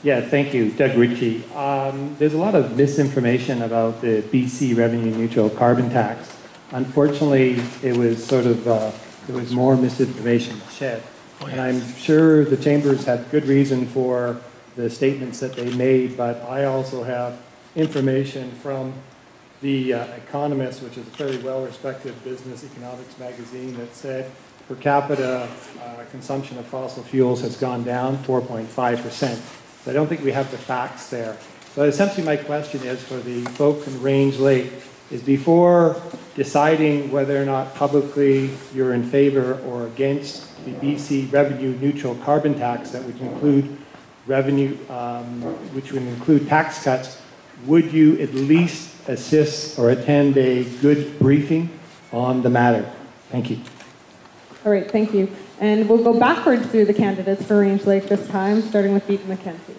Yeah, thank you, Doug Ritchie. There's a lot of misinformation about the BC revenue neutral carbon tax. Unfortunately, it was sort of, there was more misinformation shed. And I'm sure the chambers had good reason for the statements that they made, but I also have information from the Economist, which is a very well-respected business economics magazine, that said per capita consumption of fossil fuels has gone down 4.5%. So I don't think we have the facts there. So essentially my question is for the folks in Range Lake, is before deciding whether or not publicly you're in favor or against the BC revenue neutral carbon tax that would include revenue, which would include tax cuts, would you at least assist or attend a good briefing on the matter? Thank you. All right, thank you. And we'll go backwards through the candidates for Range Lake this time, starting with Beaton McKenzie.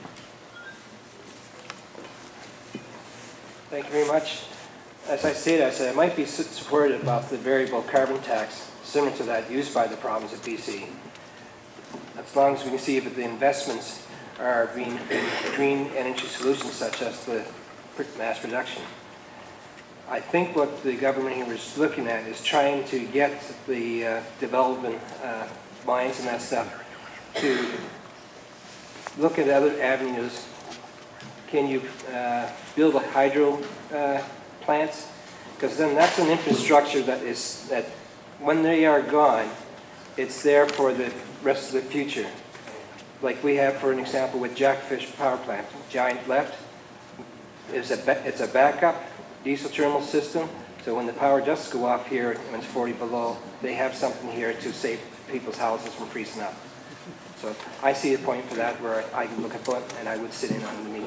Thank you very much. As I said I might be supportive of the variable carbon tax, similar to that used by the province of BC, as long as we can see that the investments are being in green energy solutions such as the mass production. I think what the government here is looking at is trying to get the development mines and that stuff to look at other avenues. Can you build a hydro plants? Because then that's an infrastructure that when they are gone, it's there for the rest of the future. Like we have, for an example, with Jackfish Power Plant, Giant Left. It's a backup diesel thermal system, so when the power does go off here, when it's 40 below, they have something here to save people's houses from freezing up. So I see a point for that where I can look at it and I would sit in on the meeting.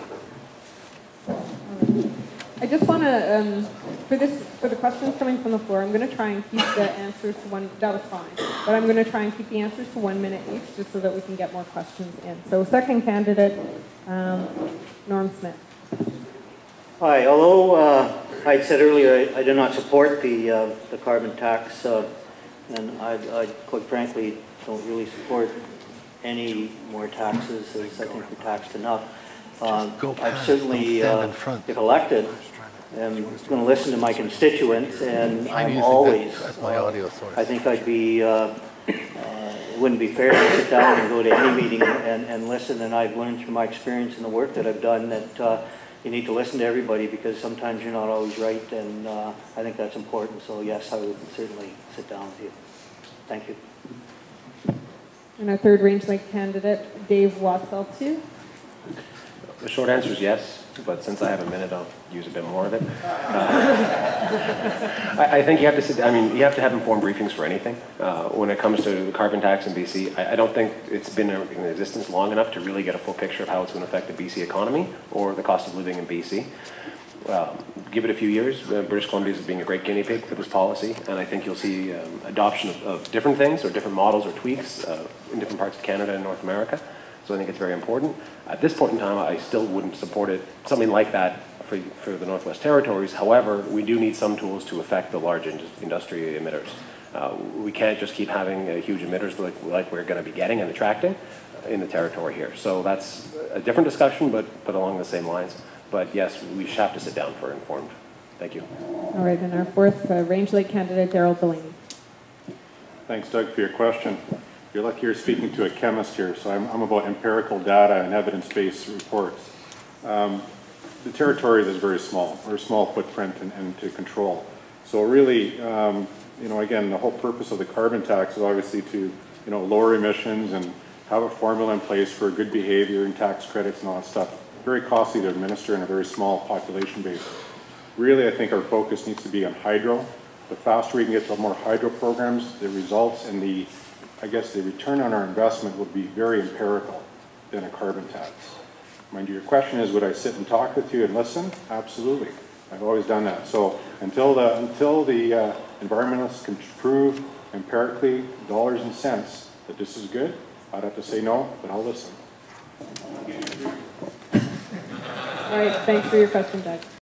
I just want to, for the questions coming from the floor, I'm going to try and keep the answers to one, that was fine, but I'm going to try and keep the answers to 1 minute each, just so that we can get more questions in. So second candidate, Norm Smith. Hi, although I said earlier I do not support the carbon tax, and I quite frankly don't really support any more taxes, as I think we're taxed enough. I've certainly, if elected, am going to listen to my constituents, and I'm always, I think I'd be, it wouldn't be fair to sit down and go to any meeting and listen, and I've learned from my experience and the work that I've done that you need to listen to everybody because sometimes you're not always right, and I think that's important. So yes, I would certainly sit down with you. Thank you. And our third Range Lake candidate, Dave Wasseltu. The short answer is yes, but since I have a minute, I'll use a bit more of it. I think you have to sit, you have to have informed briefings for anything. When it comes to the carbon tax in BC, I don't think it's been in existence long enough to really get a full picture of how it's going to affect the BC economy or the cost of living in BC. Give it a few years. British Columbia is being a great guinea pig for this policy, and I think you'll see adoption of different things or different models or tweaks in different parts of Canada and North America. So I think it's very important. At this point in time, I still wouldn't support it, something like that for the Northwest Territories. However, we do need some tools to affect the large industry emitters. We can't just keep having huge emitters like we're going to be getting and attracting in the territory here. So that's a different discussion, but along the same lines. But yes, we should have to sit down for informed. Thank you. All right, and our fourth Range Lake candidate, Daryl Delaney. Thanks, Doug, for your question. You're lucky you're speaking to a chemist here, so I'm about empirical data and evidence-based reports. The territory is very small. We're a small footprint and to control. So really, again, the whole purpose of the carbon tax is obviously to, lower emissions and have a formula in place for good behavior and tax credits and all that stuff. Very costly to administer in a very small population base. Really, I think our focus needs to be on hydro. The faster we can get to more hydro programs, the results and the return on our investment would be very empirical than a carbon tax. Mind you, your question is, would I sit and talk with you and listen? Absolutely. I've always done that. So until the environmentalists can prove empirically, dollars and cents, that this is good, I'd have to say no, but I'll listen. All right, thanks for your question, Doug.